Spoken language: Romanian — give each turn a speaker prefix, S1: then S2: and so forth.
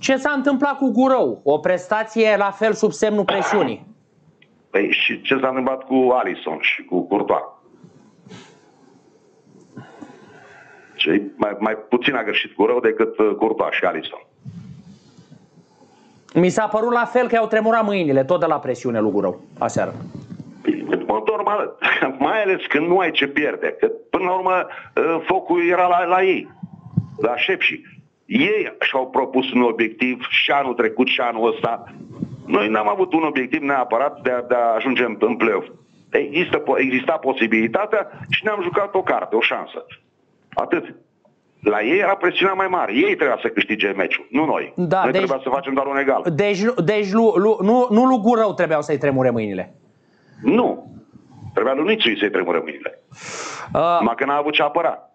S1: Ce s-a întâmplat cu Gurău? O prestație la fel sub semnul presiunii.
S2: Păi și ce s-a întâmplat cu Alisson și cu Courtois? Mai puțin a greșit Gurău decât Courtois și Alisson.
S1: Mi s-a părut la fel că i-au tremurat mâinile, tot de la presiune lui Gurău, aseară.
S2: Normal, mai ales când nu ai ce pierde. Că până la urmă focul era la ei, la șepși. Ei și-au propus un obiectiv și anul trecut și anul ăsta. Noi n-am avut un obiectiv neapărat de a ajunge în play-off. Exista posibilitatea și ne-am jucat o carte, o șansă. Atât. La ei era presiunea mai mare. Ei trebuia să câștige meciul, nu noi.
S1: Da,
S2: noi
S1: deci,
S2: trebuia să facem doar un egal.
S1: Deci nu lui Gurău trebuiau să-i tremure mâinile.
S2: Nu. Trebuia lui Nițui să-i tremure mâinile. Numai că n-a avut ce apăra.